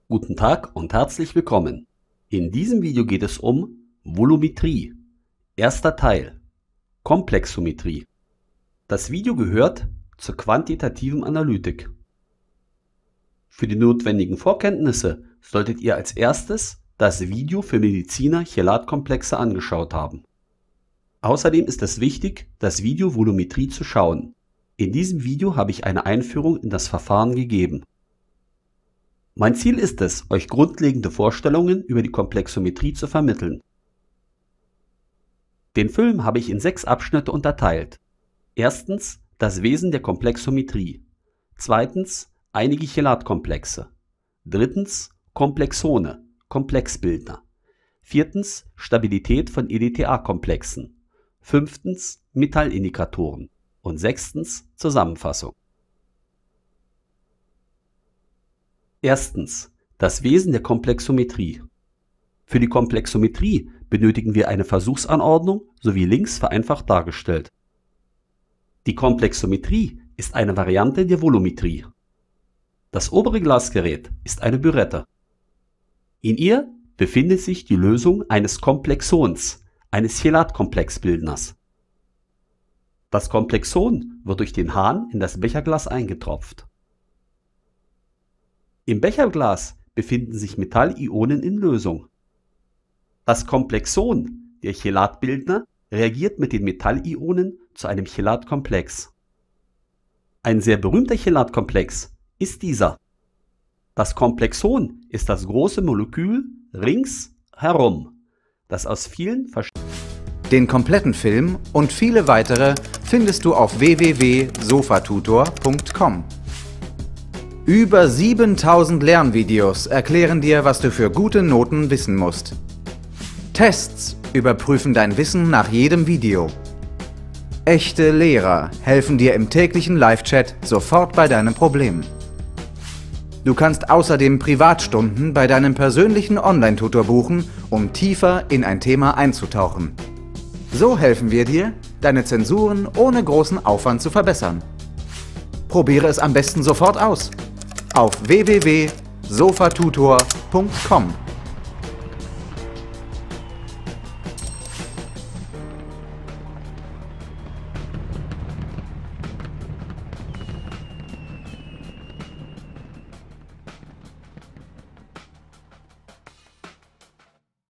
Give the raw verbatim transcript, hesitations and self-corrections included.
Guten Tag und herzlich willkommen. In diesem Video geht es um Volumetrie. Erster Teil. Komplexometrie. Das Video gehört zur quantitativen Analytik. Für die notwendigen Vorkenntnisse solltet ihr als erstes das Video für Mediziner Chelatkomplexe angeschaut haben. Außerdem ist es wichtig, das Video Volumetrie zu schauen. In diesem Video habe ich eine Einführung in das Verfahren gegeben. Mein Ziel ist es, euch grundlegende Vorstellungen über die Komplexometrie zu vermitteln. Den Film habe ich in sechs Abschnitte unterteilt. Erstens das Wesen der Komplexometrie. Zweitens einige Chelatkomplexe. Drittens Komplexone, Komplexbildner. Viertens Stabilität von E D T A-Komplexen. Fünftens Metallindikatoren. Und sechstens Zusammenfassung. Erstens das Wesen der Komplexometrie. Für die Komplexometrie benötigen wir eine Versuchsanordnung sowie links vereinfacht dargestellt. Die Komplexometrie ist eine Variante der Volumetrie. Das obere Glasgerät ist eine Bürette. In ihr befindet sich die Lösung eines Komplexons, eines Chelatkomplexbildners. Das Komplexon wird durch den Hahn in das Becherglas eingetropft. Im Becherglas befinden sich Metallionen in Lösung. Das Komplexon, der Chelatbildner, reagiert mit den Metallionen zu einem Chelatkomplex. Ein sehr berühmter Chelatkomplex ist dieser. Das Komplexon ist das große Molekül rings herum, das aus vielen verschiedenen. Den kompletten Film und viele weitere findest du auf w w w punkt sofatutor punkt com. Über siebentausend Lernvideos erklären dir, was du für gute Noten wissen musst. Tests überprüfen dein Wissen nach jedem Video. Echte Lehrer helfen dir im täglichen Live-Chat sofort bei deinem Problem. Du kannst außerdem Privatstunden bei deinem persönlichen Online-Tutor buchen, um tiefer in ein Thema einzutauchen. So helfen wir dir, deine Zensuren ohne großen Aufwand zu verbessern. Probiere es am besten sofort aus. Auf w w w punkt sofatutor punkt com.